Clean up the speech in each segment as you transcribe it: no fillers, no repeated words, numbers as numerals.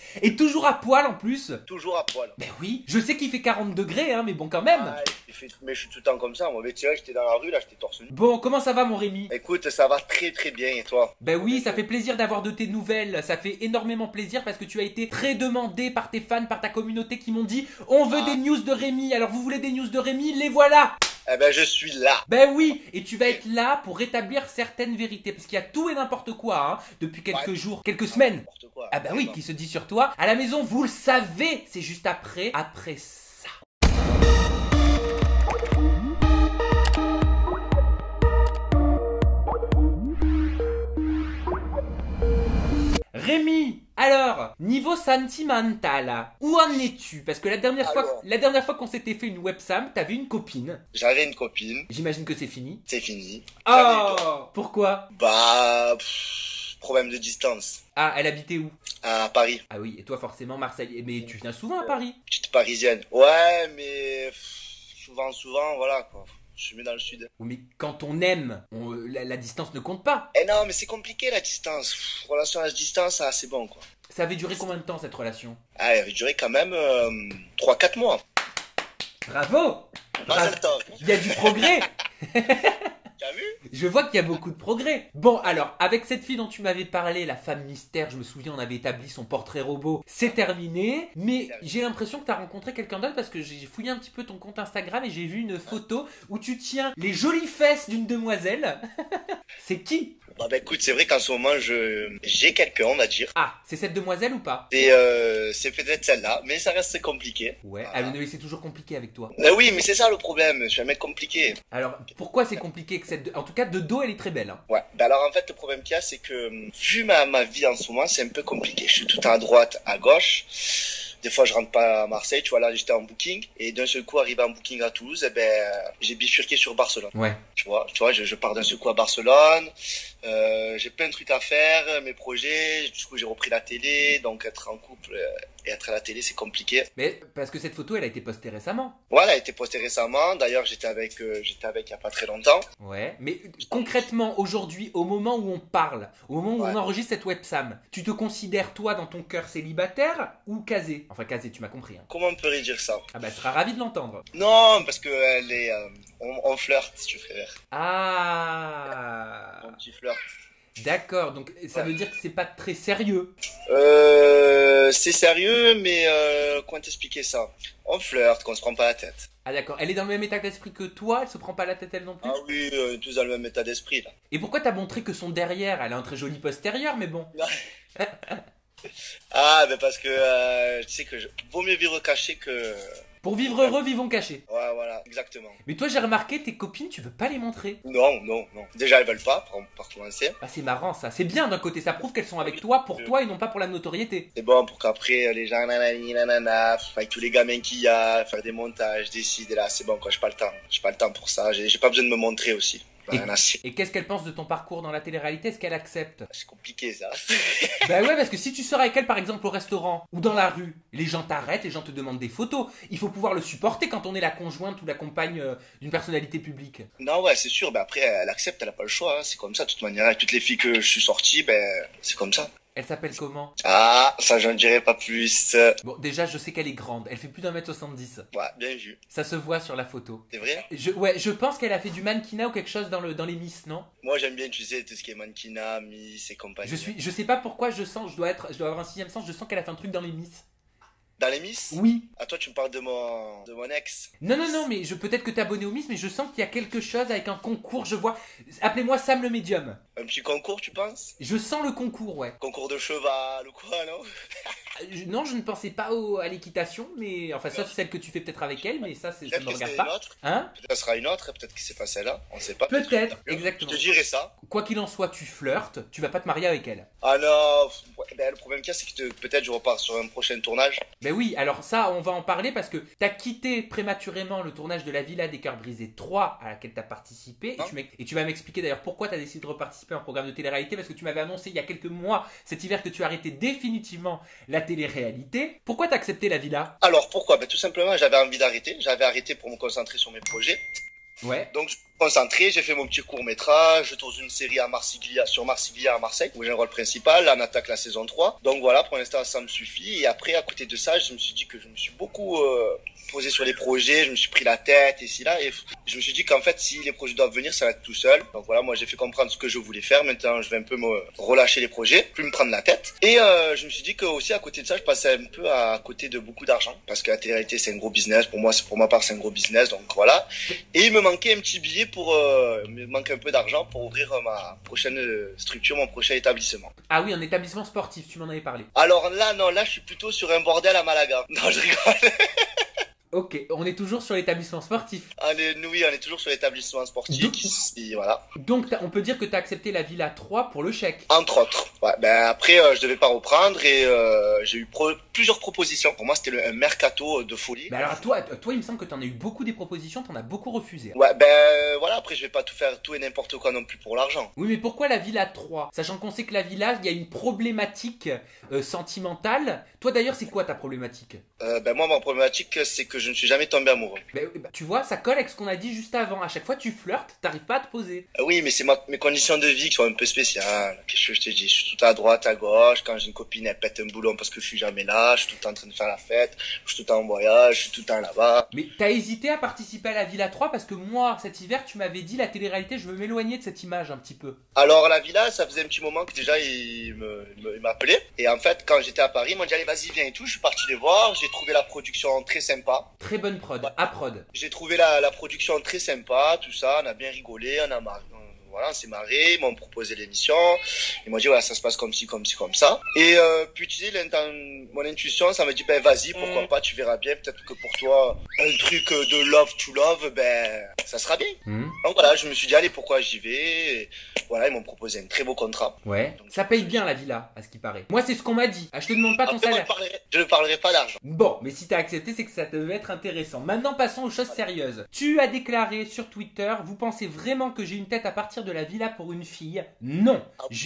Et toujours à poil en plus. Toujours à poil. Ben oui, je sais qu'il fait 40 degrés, hein, mais bon quand même. Ah, mais je suis tout le temps comme ça. Moi, mais tu vois, j'étais dans la rue, là, j'étais torse nu. Bon, comment ça va mon Rémi? Écoute, ça va très très bien, et toi? Ben oui, ça fait plaisir d'avoir de tes nouvelles. Ça fait énormément plaisir parce que tu as été très demandé par tes fans, par ta communauté qui m'ont dit on veut des news de Rémi. Alors vous voulez des news de Rémi? Les voilà. Eh ben, je suis là. Ben oui, et tu vas être là pour rétablir certaines vérités. Parce qu'il y a tout et n'importe quoi, hein, depuis quelques jours, quelques semaines. N'importe quoi. Ah bah oui, qui se dit sur toi. À la maison, vous le savez, c'est juste après ça. Rémi, alors, niveau sentimental, où en es-tu? Parce que la dernière fois qu'on s'était fait une websam, t'avais une copine. J'avais une copine. J'imagine que c'est fini. C'est fini. Oh, pourquoi? Bah, problème de distance. Ah, elle habitait où? À Paris. Ah oui, et toi forcément Marseille. Mais tu viens souvent à Paris? Petite parisienne. Ouais, mais souvent, voilà quoi. Je suis mis dans le sud. Oui, mais quand on aime, la distance ne compte pas. Eh non, mais c'est compliqué la distance. Relation à distance, c'est bon quoi. Ça avait duré combien de temps cette relation? Ah, elle avait duré quand même 3-4 mois. Bravo! Pas le temps. Il y a du progrès. T'as vu? Je vois qu'il y a beaucoup de progrès. Bon, alors, avec cette fille dont tu m'avais parlé, la femme mystère, je me souviens, on avait établi son portrait robot, c'est terminé. Mais j'ai l'impression que tu as rencontré quelqu'un d'autre parce que j'ai fouillé un petit peu ton compte Instagram et j'ai vu une photo où tu tiens les jolies fesses d'une demoiselle. C'est qui? Bah écoute, c'est vrai qu'en ce moment, j'ai quelqu'un, on va dire. Ah, c'est cette demoiselle ou pas? C'est peut-être celle-là, mais ça reste compliqué. Ouais, Voilà. mais c'est toujours compliqué avec toi. Oui, mais c'est ça le problème, je suis un mec compliqué. Alors, pourquoi c'est compliqué que cette... En tout cas, de dos, elle est très belle. Hein. Ouais, bah alors en fait, le problème qu'il y a, c'est que vu ma vie en ce moment, c'est un peu compliqué. Je suis tout le temps à droite, à gauche. Des fois, je rentre pas à Marseille, tu vois, là, j'étais en booking. Et d'un seul coup, arrivé en booking à Toulouse, eh ben, j'ai bifurqué sur Barcelone. Ouais. Tu vois, je pars d'un seul coup à Barcelone. J'ai plein de trucs à faire, mes projets. Du coup, j'ai repris la télé. Donc, être en couple et être à la télé, c'est compliqué. Mais parce que cette photo, elle a été postée récemment. Voilà, elle a été postée récemment. D'ailleurs, j'étais avec il y a pas très longtemps. Ouais. Mais concrètement, aujourd'hui, au moment où on parle, au moment où on enregistre cette websam, tu te considères, toi, dans ton cœur célibataire ou casé? Enfin, casé, tu m'as compris. Hein. Comment on peut dire ça? Ah bah, elle sera ravie de l'entendre. Non, parce que elle est, on flirte, si tu préfères. Ah. Un petit flirt. D'accord, donc ça veut dire que c'est pas très sérieux. C'est sérieux, mais comment t'expliquer ça? On flirte, qu'on se prend pas la tête. Ah d'accord, elle est dans le même état d'esprit que toi, elle se prend pas la tête elle non plus? Ah oui, tous dans le même état d'esprit là. Et pourquoi t'as montré que son derrière? Elle a un très joli postérieur, mais bon. Ah, mais parce que tu sais que vaut mieux vivre caché que... Pour vivre heureux, vivons cachés. Ouais, voilà, exactement. Mais toi, j'ai remarqué, tes copines, tu veux pas les montrer. Non. Déjà, elles veulent pas, par commencer. Ah, c'est marrant ça. C'est bien d'un côté, ça prouve qu'elles sont avec toi pour toi et non pas pour la notoriété. C'est bon pour qu'après, les gens, nanana, avec tous les gamins qu'il y a, faire des montages, décider là, c'est bon quoi, j'ai pas le temps. J'ai pas le temps pour ça, j'ai pas besoin de me montrer aussi. Et qu'est-ce qu'elle pense de ton parcours dans la télé-réalité? Est-ce qu'elle accepte? C'est compliqué ça. Bah ouais, parce que si tu sors avec elle par exemple au restaurant ou dans la rue, les gens t'arrêtent, les gens te demandent des photos. Il faut pouvoir le supporter quand on est la conjointe ou la compagne d'une personnalité publique. Non, ouais, c'est sûr, après elle accepte, elle a pas le choix, hein. C'est comme ça de toute manière. Avec toutes les filles que je suis sorti, c'est comme ça. Elle s'appelle comment? Ah, ça j'en dirai pas plus. Bon, déjà, je sais qu'elle est grande. Elle fait plus d'1m70. Ouais, bien vu. Ça se voit sur la photo. C'est vrai? Je pense qu'elle a fait du mannequinat ou quelque chose dans les Miss, non? Moi j'aime bien, tu sais, tout ce qui est mannequinat, Miss et compagnie. Je sais pas pourquoi je dois avoir un sixième sens, je sens qu'elle a fait un truc dans les Miss. Dans les Miss? Oui. Ah, toi tu me parles de mon ex? Non, mais peut-être que t'es abonné au Miss, mais je sens qu'il y a quelque chose avec un concours, je vois. Appelez-moi Sam le médium. Un petit concours, tu penses? Je sens le concours, ouais. Concours de cheval ou quoi, non? Non, je ne pensais pas à l'équitation, mais enfin, sauf celle que tu fais peut-être avec elle, mais ça ne me regarde pas. Hein? Peut-être que ce sera une autre, peut-être que c'est pas celle-là, on sait pas. Peut-être, exactement. Je te dirai ça. Quoi qu'il en soit, tu flirtes, tu vas pas te marier avec elle. Ah non, le problème qu'il y a, c'est que peut-être je repars sur un prochain tournage. Ben oui, alors ça, on va en parler parce que t'as quitté prématurément le tournage de La Villa des Cœurs Brisés 3 à laquelle t'as participé. Et tu vas m'expliquer d'ailleurs pourquoi t'as décidé de reparticiper à un programme de télé-réalité, parce que tu m'avais annoncé il y a quelques mois, cet hiver, que tu arrêtais définitivement la télé-réalité. Pourquoi t'as accepté La Villa? Alors pourquoi? Tout simplement, j'avais envie d'arrêter. J'avais arrêté pour me concentrer sur mes projets. Ouais. Donc concentré, j'ai fait mon petit court-métrage, je tourne une série à Marsiglia, sur Marsiglia à Marseille, où j'ai un rôle principal, là, on attaque la saison 3. Donc voilà, pour l'instant, ça me suffit. Et après, à côté de ça, je me suis dit que je me suis beaucoup posé sur les projets, je me suis pris la tête ici là, et je me suis dit qu'en fait, si les projets doivent venir, ça va être tout seul. Donc voilà, moi j'ai fait comprendre ce que je voulais faire. Maintenant, je vais un peu me relâcher les projets, plus me prendre la tête. Et je me suis dit que aussi à côté de ça, je passais un peu à côté de beaucoup d'argent, parce que la télé-réalité c'est un gros business. Pour moi, pour ma part, c'est un gros business. Donc voilà. Et il me manquait un petit billet il me manque un peu d'argent pour ouvrir ma prochaine structure, mon prochain établissement. Ah oui, un établissement sportif, tu m'en avais parlé. Alors là, non, là, je suis plutôt sur un bordel à Malaga. Non, je rigole. Ok, on est toujours sur l'établissement sportif. Oui, on est toujours sur l'établissement sportif. Voilà. Donc, on peut dire que tu as accepté la Villa 3 pour le chèque. Entre autres. Ouais, ben après, je devais pas reprendre et j'ai eu plusieurs propositions. Pour moi, c'était un mercato de folie. Mais alors, toi, il me semble que tu en as eu beaucoup des propositions, tu en as beaucoup refusé. Ouais, ben voilà, après, je vais pas tout faire tout et n'importe quoi non plus pour l'argent. Oui, mais pourquoi la Villa 3? Sachant qu'on sait que la Villa, il y a une problématique sentimentale. Toi, d'ailleurs, c'est quoi ta problématique? Ben moi, ma problématique, c'est que je ne suis jamais tombé amoureux. Tu vois, ça colle avec ce qu'on a dit juste avant. À chaque fois, tu flirtes, t'arrives pas à te poser. Oui, mais c'est mes conditions de vie qui sont un peu spéciales. Qu'est-ce que je te dis? Je suis tout à droite, à gauche. Quand j'ai une copine, elle pète un boulon parce que je suis jamais là. Je suis tout le temps en train de faire la fête. Je suis tout le temps en voyage. Je suis tout le temps là-bas. Mais t'as hésité à participer à la Villa 3 parce que moi, cet hiver, tu m'avais dit la télé-réalité, je veux m'éloigner de cette image un petit peu. Alors, la Villa, ça faisait un petit moment que déjà, il m'appelait. Et en fait, quand j'étais à Paris, ils m'ont dit, allez, vas-y, viens et tout. Je suis parti les voir. J'ai trouvé la production très sympa. Très bonne prod, à prod. J'ai trouvé la production très sympa, tout ça. On a bien rigolé, on a marré. Voilà, on s'est marré, ils m'ont proposé l'émission. Ils m'ont dit, voilà, ça se passe comme ci, comme ci, comme ça. Et puis, tu sais, mon intuition, ça m'a dit, ben vas-y, pourquoi pas, tu verras bien. Peut-être que pour toi, un truc de love to love, ben, ça sera bien. Donc voilà, je me suis dit, allez, pourquoi j'y vais. Et voilà, ils m'ont proposé un très beau contrat. Ouais, donc, ça paye bien la Villa, à ce qui paraît. Moi, c'est ce qu'on m'a dit. Ah, je te demande pas ton salaire. Je ne parlerai pas d'argent. Bon, mais si t'as accepté, c'est que ça devait être intéressant. Maintenant, passons aux choses sérieuses. Tu as déclaré sur Twitter, vous pensez vraiment que j'ai une tête à partir de la Villa pour une fille? Non.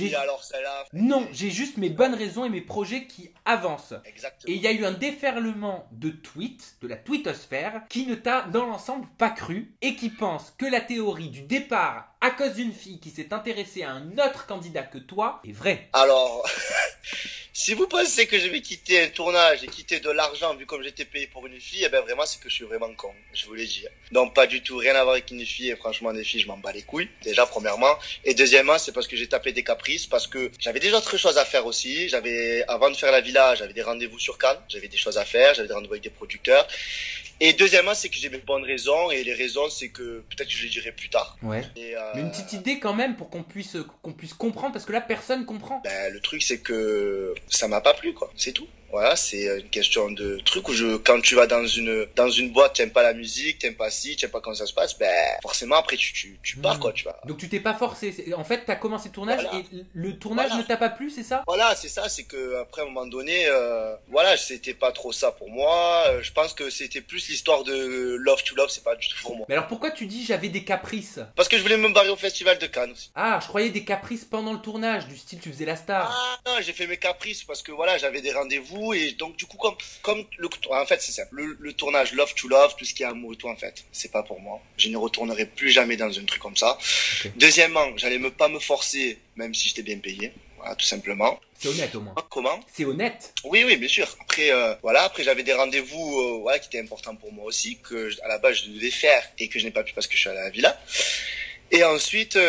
Non, j'ai juste mes bonnes raisons et mes projets qui avancent. Exactement. Et il y a eu un déferlement de tweets, de la twittosphère, qui ne t'a dans l'ensemble pas cru et qui pense que la théorie du départ à cause d'une fille qui s'est intéressée à un autre candidat que toi est vraie. Alors, si vous pensez que je vais quitter un tournage et quitter de l'argent vu comme j'étais payé pour une fille, eh ben vraiment c'est que je suis vraiment con, je vous l'ai dit. Donc pas du tout, rien à voir avec une fille et franchement des filles je m'en bats les couilles, déjà premièrement. Et deuxièmement c'est parce que j'ai tapé des caprices, parce que j'avais déjà autre chose à faire aussi. Avant de faire la Villa, j'avais des rendez-vous sur Cannes, j'avais des choses à faire, j'avais des rendez-vous avec des producteurs. Et deuxièmement, c'est que j'ai mes bonnes raisons, et les raisons, c'est que peut-être que je les dirai plus tard. Ouais. Mais une petite idée quand même pour qu'on puisse comprendre, parce que là, personne comprend. Ben, le truc, c'est que ça m'a pas plu, quoi. C'est tout. Voilà, c'est une question de truc où quand tu vas dans une boîte, t'aimes pas la musique, t'aimes pas ci, t'aimes pas comment ça se passe, ben, forcément, après, tu pars, quoi, tu vas. Donc, tu t'es pas forcé. En fait, t'as commencé le tournage et le tournage ne t'a pas plu, c'est ça? Voilà, c'est ça, c'est que, après, à un moment donné, voilà, c'était pas trop ça pour moi. Je pense que c'était plus l'histoire de love to love, c'est pas du tout pour moi. Mais alors, pourquoi tu dis j'avais des caprices? Parce que je voulais me barrer au festival de Cannes aussi. Ah, je croyais des caprices pendant le tournage, du style tu faisais la star. Ah, non, j'ai fait mes caprices parce que voilà, j'avais des rendez-vous. Et donc du coup en fait c'est simple, le tournage love to love, tout ce qui est amour et tout, en fait c'est pas pour moi, je ne retournerai plus jamais dans un truc comme ça. Okay. Deuxièmement, j'allais pas me forcer même si j'étais bien payé, voilà, tout simplement. C'est honnête au moins. Comment? C'est honnête. Oui, bien sûr. Après, après j'avais des rendez-vous qui étaient importants pour moi aussi, que à la base je devais faire et que je n'ai pas pu parce que je suis allé à la Villa. Et ensuite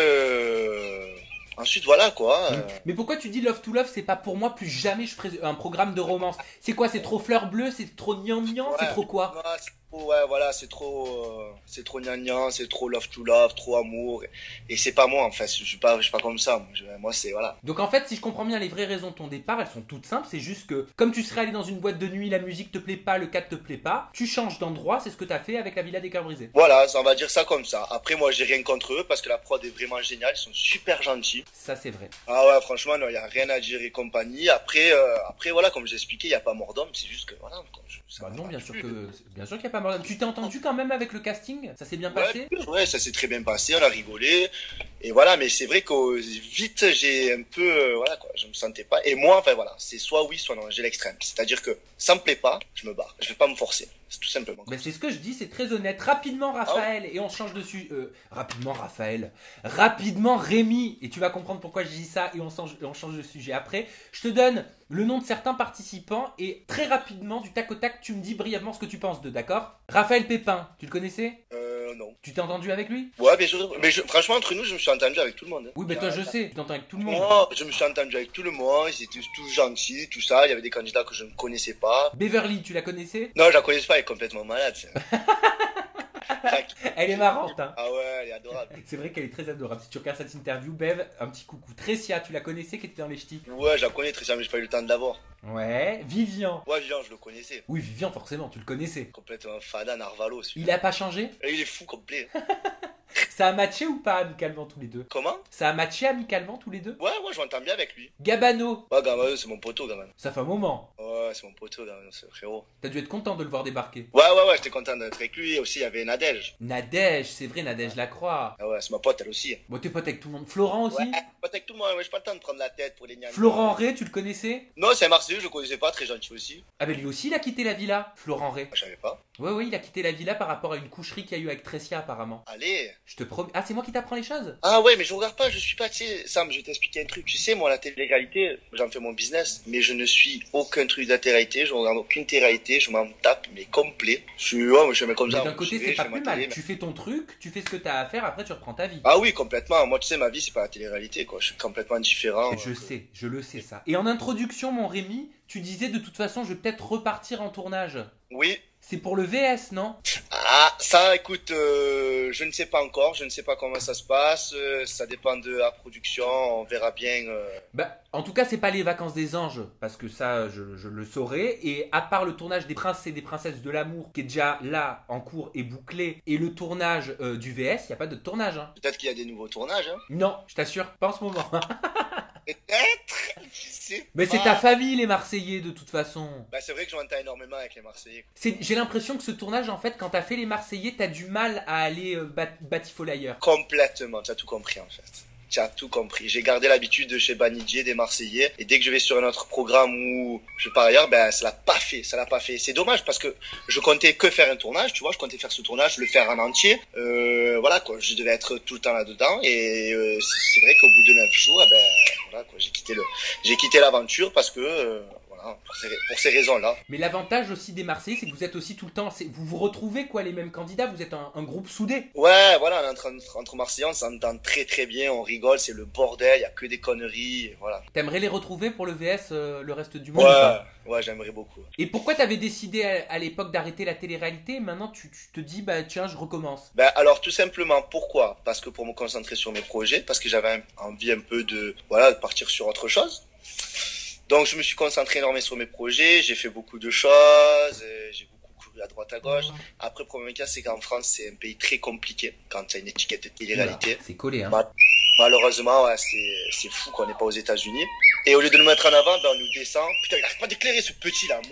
voilà quoi. Mais pourquoi tu dis Love to Love, c'est pas pour moi, plus jamais je ferai un programme de romance? C'est quoi? C'est trop fleur bleue? C'est trop gnangnan? C'est trop quoi? Ouais, voilà, c'est trop gnangnan, c'est trop love to love, trop amour. Et c'est pas moi en fait, je suis pas comme ça. Moi c'est voilà. Donc en fait, si je comprends bien, les vraies raisons de ton départ, elles sont toutes simples. C'est juste que comme tu serais allé dans une boîte de nuit, la musique te plaît pas, le cadre te plaît pas, tu changes d'endroit. C'est ce que t'as fait avec la Villa des Cœurs Brisés. Voilà, on va dire ça comme ça. Après moi j'ai rien contre eux parce que la prod est vraiment géniale, ils sont super gentils. Ça c'est vrai. Ah ouais, franchement non, y a rien à dire et compagnie. Après voilà, comme j'ai expliqué, y a pas mort d'homme, c'est juste que voilà. Non, bien sûr qu'il y a pas mort d'homme. Tu t'es entendu quand même avec le casting? Ça s'est bien passé? Ouais, ça s'est très bien passé, on a rigolé. Et voilà, mais c'est vrai que vite, j'ai un peu, voilà quoi, je me sentais pas. Et moi, enfin voilà, c'est soit oui, soit non, j'ai l'extrême. C'est-à-dire que ça me plaît pas, je me barre. Je vais pas me forcer. C'est tout simplement. Ben c'est ce que je dis, c'est très honnête. Rapidement Raphaël, et on change de sujet. Rapidement Raphaël. Rapidement Rémi, et tu vas comprendre pourquoi je dis ça, et on change de sujet après. Je te donne le nom de certains participants, et très rapidement, du tac au tac, tu me dis brièvement ce que tu penses d'eux, d'accord? Raphaël Pépin, tu le connaissais? Non. Tu t'es entendu avec lui? Ouais, bien sûr. Mais franchement, entre nous, je me suis entendu avec tout le monde. Oui, mais toi je sais, tu t'entends avec tout le monde. Moi, je me suis entendu avec tout le monde, ils étaient tous gentils, tout ça. Il y avait des candidats que je ne connaissais pas. Beverly, tu la connaissais? Non, je la connaissais pas, elle est complètement malade. Elle est marrante, hein. Ah ouais, elle est adorable. C'est vrai qu'elle est très adorable. Si tu regardes cette interview, Bev, un petit coucou. Tressia, tu la connaissais qui était dans les ch'tis? Ouais, je la connais très bien, mais j'ai pas eu le temps de la voir. Ouais. Vivian. Ouais, Vivian, je le connaissais. Oui, Vivian, forcément, tu le connaissais. Complètement fada, Narvalo. Il a pas changé? Et il est fou complet. Ça a matché ou pas amicalement tous les deux? Comment? Ça a matché amicalement tous les deux? Ouais, je m'entends bien avec lui. Gabano. Ouais, Gabano, c'est mon poteau, Gabano. Ça fait un moment. Ouais, c'est mon poteau, Gabano, c'est le frérot. T'as dû être content de le voir débarquer. Ouais, j'étais content d'être avec lui. Et aussi, il y avait Nadège. Nadège, c'est vrai, Nadège Lacroix. Ah ouais, c'est ma pote, elle aussi. Bon, t'es pote avec tout le monde. Florent aussi? Ouais, pote avec tout le monde, ouais, j'ai pas le temps de prendre la tête pour les gnanes. Florent Ray, tu le connaissais? Non, c'est un Marseillais, je le connaissais pas, très gentil aussi. Ah ben lui aussi, il a quitté la villa, Florent Ray. Je savais pas. Ouais, il a quitté la villa par rapport à une coucherie qu'il y a eu avec Tressia apparemment. Allez. Je te promets. Ah, c'est moi qui t'apprends les choses? Ah ouais, mais je regarde pas, je suis pas, tu sais, Sam, je vais t'expliquer un truc. Tu sais, moi, la télé-réalité, j'en fais mon business, mais je ne suis aucun truc de la télé-réalité, je regarde aucune télé-réalité, je m'en tape, mais complet. Je suis, ouais, moi, je fais comme ça. Mais d'un côté, c'est pas plus mal. Tu fais ton truc, tu fais ce que t'as à faire, après tu reprends ta vie. Ah oui, complètement. Moi, tu sais, ma vie, c'est pas la télé-réalité, quoi. Je suis complètement différent. Je sais, je le sais ça. Et en introduction, mon Rémi, tu disais de toute façon, je vais peut-être repartir en tournage. Oui. C'est pour le VS, non? Ah, ça, écoute, je ne sais pas encore, je ne sais pas comment ça se passe, ça dépend de la production, on verra bien. Bah, en tout cas, c'est pas les vacances des anges, parce que ça, je le saurais. Et à part le tournage des princes et des princesses de l'amour, qui est déjà là, en cours et bouclé, et le tournage du VS, il n'y a pas de tournage. Hein. Peut-être qu'il y a des nouveaux tournages. Hein. Non, je t'assure, pas en ce moment. Peut-être, je sais Mais pas. c'est ta famille, les Marseillais, de toute façon. Bah, c'est vrai que je m'entends énormément avec les Marseillais. J'ai l'impression que ce tournage, en fait, quand t'as fait les Marseillais, t'as du mal à aller batifoler ailleurs. Complètement, tu as tout compris en fait. Tu as tout compris. J'ai gardé l'habitude de chez Banijé des Marseillais et dès que je vais sur un autre programme ou je pars ailleurs, ben ça l'a pas fait, ça l'a pas fait. C'est dommage parce que je comptais que faire un tournage, tu vois, je comptais faire ce tournage, le faire en entier. Voilà quoi, je devais être tout le temps là-dedans et c'est vrai qu'au bout de 9 jours, ben voilà quoi, j'ai quitté l'aventure parce que voilà, pour ces raisons-là. Mais l'avantage aussi des Marseillais, c'est que vous êtes aussi tout le temps, vous vous retrouvez quoi, les mêmes candidats, vous êtes un groupe soudé. Ouais, voilà, entre Marseillais, on s'entend très très bien, on rigole, c'est le bordel, il y a que des conneries, voilà. T'aimerais les retrouver pour le VS le reste du monde? Ouais, j'aimerais beaucoup. Et pourquoi t'avais décidé à l'époque d'arrêter la télé-réalité et maintenant tu te dis, bah tiens, je recommence? Ben alors tout simplement, pourquoi? Parce que pour me concentrer sur mes projets, parce que j'avais envie un peu de partir sur autre chose. Donc je me suis concentré énormément sur mes projets, j'ai fait beaucoup de choses, j'ai beaucoup couru à droite à gauche. Après, le premier cas, c'est qu'en France, c'est un pays très compliqué quand tu as une étiquette de télé-réalité. C'est collé, hein. Malheureusement, ouais, c'est fou qu'on n'est pas aux États-Unis. Et au lieu de nous mettre en avant, ben, on nous descend. Putain, il n'arrête pas d'éclairer ce petit là.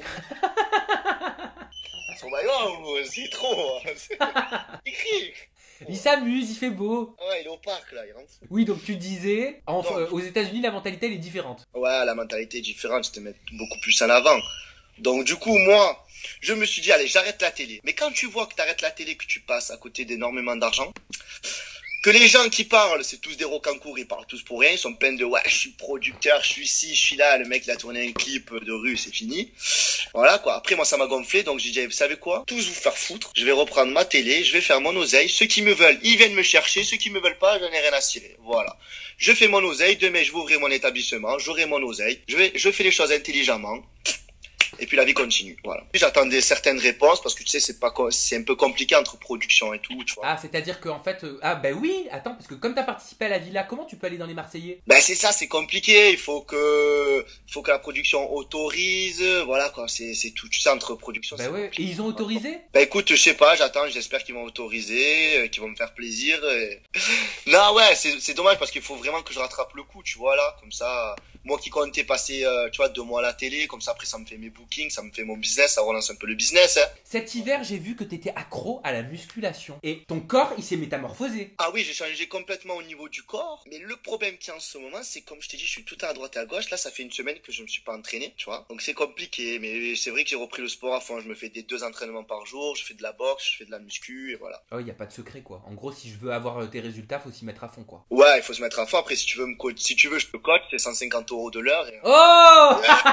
Son maillot, c'est trop. Il crie. Il s'amuse, il fait beau. Ouais, il est au parc là, il rentre. Oui, donc tu disais, aux États-Unis, la mentalité elle est différente. Ouais, la mentalité est différente, je te mets beaucoup plus en avant. Donc du coup, moi, je me suis dit, allez, j'arrête la télé. Mais quand tu vois que tu arrêtes la télé, que tu passes à côté d'énormément d'argent, que les gens qui parlent, c'est tous des rocancours, ils parlent tous pour rien, ils sont pleins de ouais, je suis producteur, je suis ici, je suis là, le mec il a tourné un clip de rue, c'est fini. Voilà quoi. Après moi ça m'a gonflé, donc j'ai dit, vous savez quoi? Tous vous faire foutre, je vais reprendre ma télé, je vais faire mon oseille, ceux qui me veulent, ils viennent me chercher, ceux qui me veulent pas, j'en ai rien à cirer. Voilà. Je fais mon oseille, demain je vais ouvrir mon établissement, j'aurai mon oseille, je fais les choses intelligemment. Et puis la vie continue, voilà. J'attendais certaines réponses parce que tu sais c'est un peu compliqué entre production et tout, tu vois. Ah, c'est-à-dire qu'en fait ah ben oui, attends parce que comme t'as participé à la villa, comment tu peux aller dans les Marseillais? Ben c'est ça, c'est compliqué, il faut que la production autorise, voilà quoi, c'est tout ça entre production. Ben ouais, et ils ont autorisé? Ben écoute, je sais pas, j'attends, j'espère qu'ils vont autoriser, qu'ils vont me faire plaisir. Non ouais, c'est dommage parce qu'il faut vraiment que je rattrape le coup, tu vois là, comme ça Moi qui comptais passer, tu vois, 2 mois à la télé, comme ça après ça me fait mes bookings, ça me fait mon business, ça relance un peu le business. Hein. Cet hiver, j'ai vu que t'étais accro à la musculation. Et ton corps, il s'est métamorphosé. Ah oui, j'ai changé complètement au niveau du corps. Mais le problème qu'il y a en ce moment, c'est comme je t'ai dit, je suis tout à droite et à gauche. Là, ça fait une semaine que je me suis pas entraîné, tu vois. Donc c'est compliqué. Mais c'est vrai que j'ai repris le sport à fond. Je me fais des 2 entraînements par jour. Je fais de la boxe, je fais de la muscu et voilà. Oh, y a pas de secret, quoi. En gros, si je veux avoir tes résultats, faut s'y mettre à fond, quoi. Ouais, il faut se mettre à fond. Après, si tu veux si tu veux, je te coach. C'est 150 € de l'heure. Et... Oh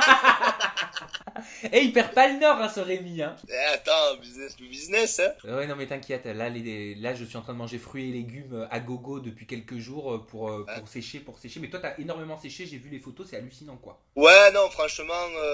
Et il perd pas le nord, hein, ce Rémi, hein. Attends, business to business, hein. Ouais, non, mais t'inquiète. Là, je suis en train de manger fruits et légumes à gogo depuis quelques jours pour sécher. Mais toi, t'as énormément séché. J'ai vu les photos, c'est hallucinant, quoi. Ouais, non, franchement,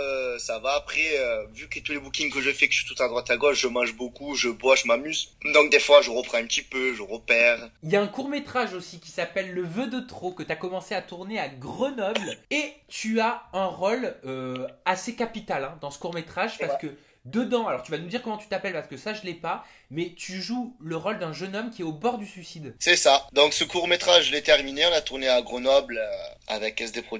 ça va. Après, vu que tous les bookings que je fais, que je suis tout à droite à gauche, je mange beaucoup, je bois, je m'amuse. Donc des fois, je reprends un petit peu, je repère. Il y a un court-métrage aussi qui s'appelle Le Vœu de trop que t'as commencé à tourner à Grenoble et tu as un rôle assez capital hein, dans ce court-métrage parce que dedans, alors tu vas nous dire comment tu t'appelles parce que ça je l'ai pas, mais tu joues le rôle d'un jeune homme qui est au bord du suicide. C'est ça. Donc ce court-métrage, je l'ai terminé, on a tourné à Grenoble avec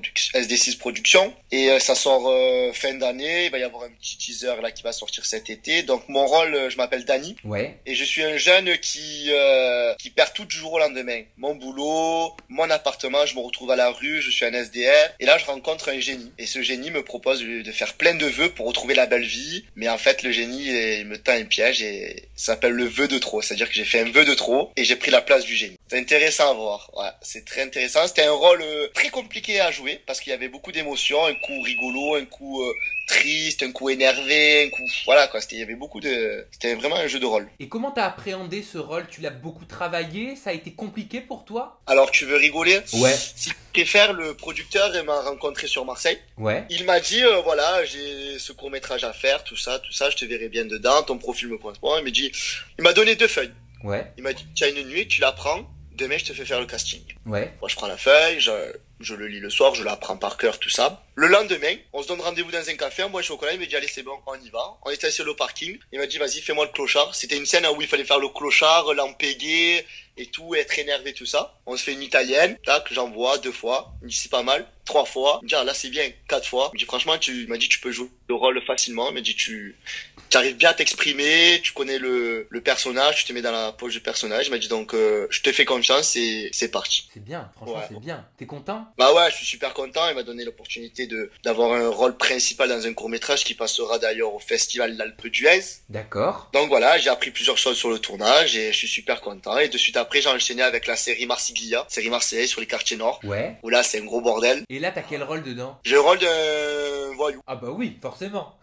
SD6 Productions et ça sort fin d'année, il va y avoir un petit teaser là qui va sortir cet été. Donc mon rôle, je m'appelle Danny. Ouais. Et je suis un jeune qui perd tout du jour au lendemain. Mon boulot, mon appartement, je me retrouve à la rue, je suis un SDR et là je rencontre un génie et ce génie me propose de faire plein de vœux pour retrouver la belle vie, mais en fait le génie il me tend un piège et ça s'appelle le vœu de trop, c'est-à-dire que j'ai fait un vœu de trop et j'ai pris la place du génie. C'est intéressant à voir, ouais, c'est très intéressant. C'était un rôle très compliqué à jouer parce qu'il y avait beaucoup d'émotions, un coup rigolo, un coup triste, un coup énervé, un coup voilà quoi. C'était vraiment un jeu de rôle. Et comment t'as appréhendé ce rôle? Tu l'as beaucoup travaillé? Ça a été compliqué pour toi? Alors tu veux rigoler? Ouais. Si tu préfères, le producteur il m'a rencontré sur Marseille. Ouais. Il m'a dit voilà, j'ai ce court métrage à faire, tout ça, je te verrai bien dedans, ton profil me correspond. Il m'a donné 2 feuilles. Ouais. Il m'a dit tiens une nuit, tu la prends, demain je te fais faire le casting. Ouais. Moi je prends la feuille, je le lis le soir, je la prends par cœur, tout ça. Le lendemain, on se donne rendez-vous dans un café, on boit un chocolat, il m'a dit allez c'est bon, on y va. On était assis au parking, il m'a dit vas-y fais-moi le clochard. C'était une scène où il fallait faire le clochard, l'empéguer et tout, être énervé, tout ça. On se fait une italienne, tac, j'envoie 2 fois, il me dit c'est pas mal, 3 fois, il me dit ah, là c'est bien, 4 fois. Il me dit franchement il m'a dit tu peux jouer le rôle facilement, il m'a dit tu arrives bien à t'exprimer, tu connais le personnage, tu te mets dans la poche du personnage. Il m'a dit donc je te fais confiance et c'est parti. C'est bien, franchement ouais. C'est bien. T'es content? Bah ouais, je suis super content. Il m'a donné l'opportunité d'avoir un rôle principal dans un court-métrage qui passera d'ailleurs au Festival d'Alpes d'Huez. D'accord. Donc voilà, j'ai appris plusieurs choses sur le tournage et je suis super content. Et de suite après, j'ai enchaîné avec la série Marsiglia, série marseillaise sur les quartiers nord. Ouais. Où là, c'est un gros bordel. Et là, t'as quel rôle dedans? J'ai le rôle d'un voyou. Ah bah oui, forcément.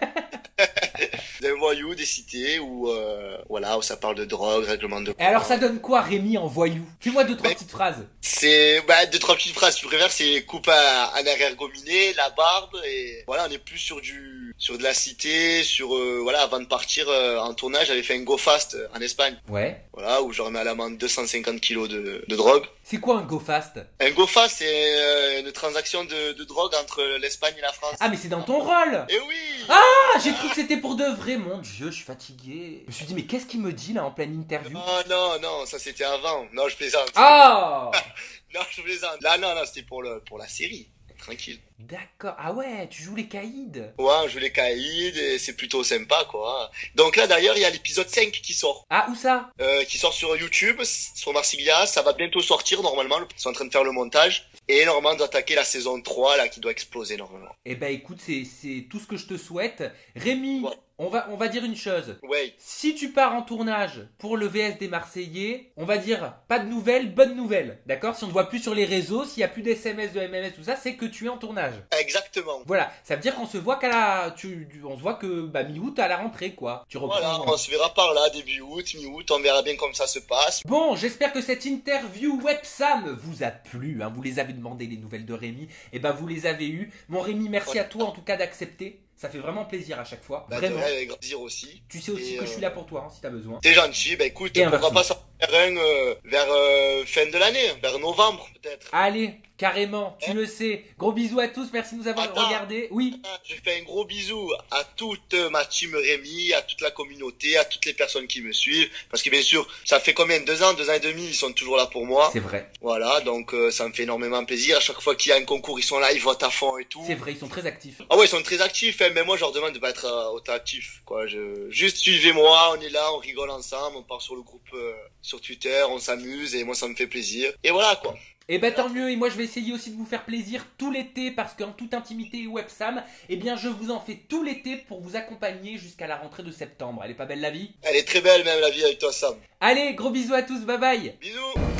D'un voyou des cités où où ça parle de drogue, règlement de... Et alors ça donne quoi Rémi en voyou? Fais-moi 2-3 petites phrases. C'est 2-3 petites phrases, tu préfères, c'est coupe à arrière gominé, la barbe et voilà, on est plus sur de la cité, avant de partir en tournage, j'avais fait un go fast en Espagne. Ouais. Voilà, où je remets à l'amende 250 kilos de drogue. C'est quoi un go fast? Un go fast, c'est une transaction de drogue entre l'Espagne et la France. Ah mais c'est dans ton rôle. Eh oui. Ah, j'ai cru que c'était pour de vrai, mon dieu, je suis fatigué. Je me suis dit mais qu'est-ce qu'il me dit là en pleine interview? Non, ça c'était avant. Non, je plaisante. Ah. Non, je plaisante. Là, non, c'était pour la série. Tranquille. D'accord. Ah ouais, tu joues les caïds. Ouais, on joue les caïds et c'est plutôt sympa, quoi. Donc là, d'ailleurs, il y a l'épisode 5 qui sort. Ah, où ça? Qui sort sur YouTube, sur Marsiglia. Ça va bientôt sortir, normalement. Ils sont en train de faire le montage. Et normalement, on doit attaquer la saison 3, là, qui doit exploser, normalement. Eh ben, écoute, c'est tout ce que je te souhaite. Rémi, ouais. On va dire une chose. Ouais. Si tu pars en tournage pour le VS des Marseillais, on va dire pas de nouvelles, bonnes nouvelles. D'accord? Si on ne voit plus sur les réseaux, s'il n'y a plus d'SMS, de MMS, tout ça, c'est que tu es en tournage. Exactement. Voilà. Ça veut dire qu'on se voit on se voit que, mi-août à la rentrée, quoi. Tu reprends. Voilà, on se verra par là, début août, mi-août, on verra bien comme ça se passe. Bon, j'espère que cette interview Websam vous a plu, hein. Vous les avez demandé, les nouvelles de Rémi. Et ben, vous les avez eues. Mon Rémi, merci à toi, en tout cas, d'accepter. Ça fait vraiment plaisir à chaque fois. Vraiment. Avec grand plaisir aussi. Tu sais aussi que je suis là pour toi, hein, si t'as besoin. T'es gentil. Bah écoute, pourquoi pas s'en faire un vers fin de l'année, vers novembre peut-être. Allez, Carrément, tu le sais. Gros bisous à tous, merci de nous avoir regardés. Oui. Je fais un gros bisou à toute ma team Rémi, à toute la communauté, à toutes les personnes qui me suivent. Parce que bien sûr, ça fait combien? 2 ans, 2 ans et demi, ils sont toujours là pour moi. C'est vrai. Voilà, donc ça me fait énormément plaisir. À chaque fois qu'il y a un concours, ils sont là, ils votent à fond et tout. C'est vrai, ils sont très actifs. Ah ouais, ils sont très actifs, hein, mais moi je leur demande de pas être autant actifs, quoi. Juste suivez-moi, on est là, on rigole ensemble, on part sur le groupe sur Twitter, on s'amuse et moi ça me fait plaisir. Et voilà, quoi. Et bah tant mieux, et moi je vais essayer aussi de vous faire plaisir tout l'été, parce qu'en toute intimité et Websam, eh bien je vous en fais tout l'été pour vous accompagner jusqu'à la rentrée de septembre. Elle est pas belle la vie? Elle est très belle même la vie avec toi, Sam. Allez, gros bisous à tous, bye bye. Bisous.